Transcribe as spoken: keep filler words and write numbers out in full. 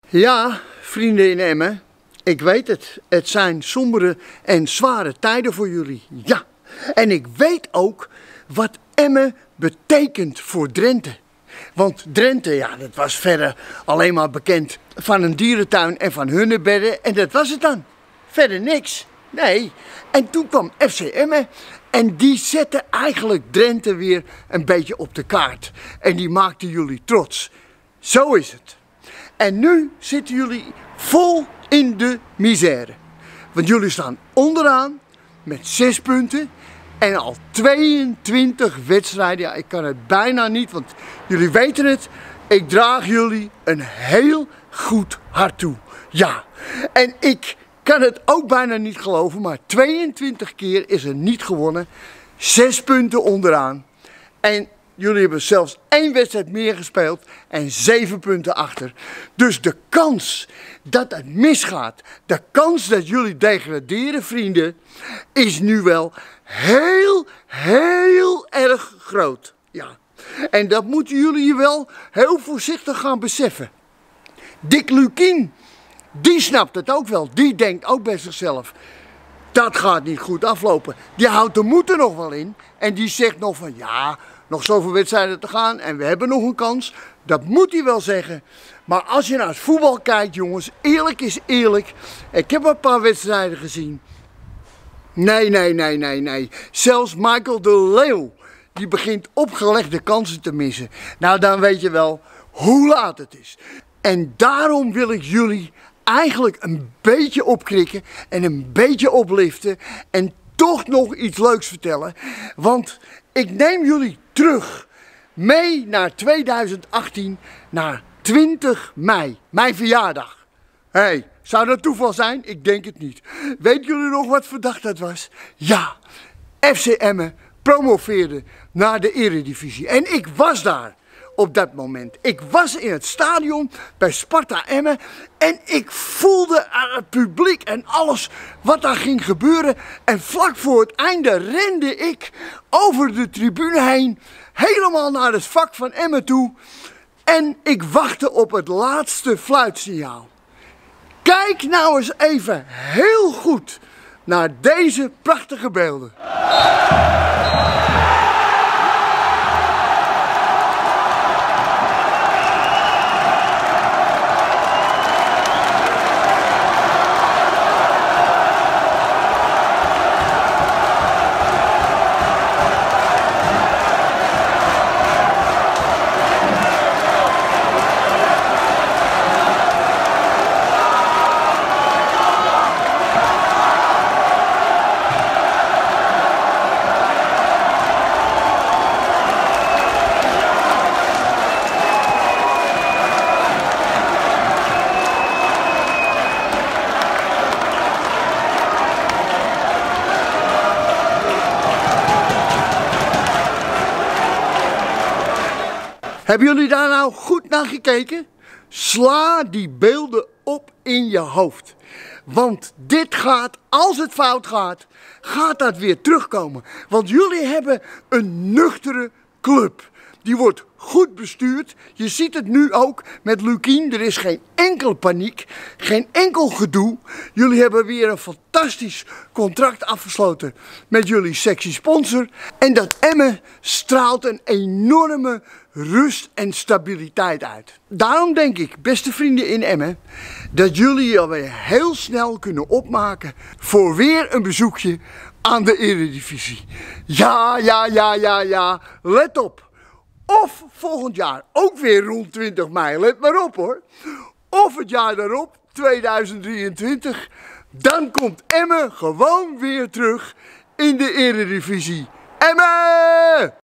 Ja, vrienden in Emmen, ik weet het. Het zijn sombere en zware tijden voor jullie. Ja, en ik weet ook wat Emmen betekent voor Drenthe. Want Drenthe, ja, dat was verder alleen maar bekend van een dierentuin en van hunebedden. En dat was het dan. Verder niks. Nee. En toen kwam F C Emmen en die zette eigenlijk Drenthe weer een beetje op de kaart. En die maakte jullie trots. Zo is het. En nu zitten jullie vol in de misère. Want jullie staan onderaan met zes punten en al tweeëntwintig wedstrijden. Ja, ik kan het bijna niet, want jullie weten het. Ik draag jullie een heel goed hart toe. Ja, en ik kan het ook bijna niet geloven, maar tweeëntwintig keer is er niet gewonnen. Zes punten onderaan. En jullie hebben zelfs één wedstrijd meer gespeeld en zeven punten achter. Dus de kans dat het misgaat, de kans dat jullie degraderen, vrienden, is nu wel heel, heel erg groot. Ja. En dat moeten jullie wel heel voorzichtig gaan beseffen. Dick Lukien, die snapt het ook wel. Die denkt ook bij zichzelf, dat gaat niet goed aflopen. Die houdt de moed er nog wel in en die zegt nog van ja, nog zoveel wedstrijden te gaan en we hebben nog een kans. Dat moet hij wel zeggen. Maar als je naar het voetbal kijkt, jongens, eerlijk is eerlijk. Ik heb een paar wedstrijden gezien. Nee, nee, nee, nee, nee. Zelfs Michael de Leeuw, die begint opgelegde kansen te missen. Nou, dan weet je wel hoe laat het is. En daarom wil ik jullie eigenlijk een beetje opkrikken en een beetje opliften en toch nog iets leuks vertellen. Want ik neem jullie terug mee naar tweeduizend achttien, naar twintig mei, mijn verjaardag. Hé, hey, zou dat toeval zijn? Ik denk het niet. Weten jullie nog wat voor dag dat was? Ja, F C Emmen promoveerde naar de Eredivisie. En ik was daar op dat moment. Ik was in het stadion bij Sparta Emmen en ik voelde aan het publiek en alles wat daar ging gebeuren. En vlak voor het einde rende ik over de tribune heen, helemaal naar het vak van Emmen toe. En ik wachtte op het laatste fluitsignaal. Kijk nou eens even heel goed naar deze prachtige beelden. Hebben jullie daar nou goed naar gekeken? Sla die beelden op in je hoofd. Want dit gaat, als het fout gaat, gaat dat weer terugkomen. Want jullie hebben een nuchtere club. Die wordt goed bestuurd. Je ziet het nu ook met Lukien. Er is geen enkele paniek, geen enkel gedoe. Jullie hebben weer een fantastisch contract afgesloten met jullie sexy sponsor. En dat Emmen straalt een enorme rust en stabiliteit uit. Daarom denk ik, beste vrienden in Emmen, dat jullie je alweer heel snel kunnen opmaken voor weer een bezoekje aan de Eredivisie. Ja, ja, ja, ja, ja, let op. Of volgend jaar ook weer rond twintig mei, let maar op hoor. Of het jaar daarop, tweeduizend drieëntwintig, dan komt Emmen gewoon weer terug in de Eredivisie. Emmen!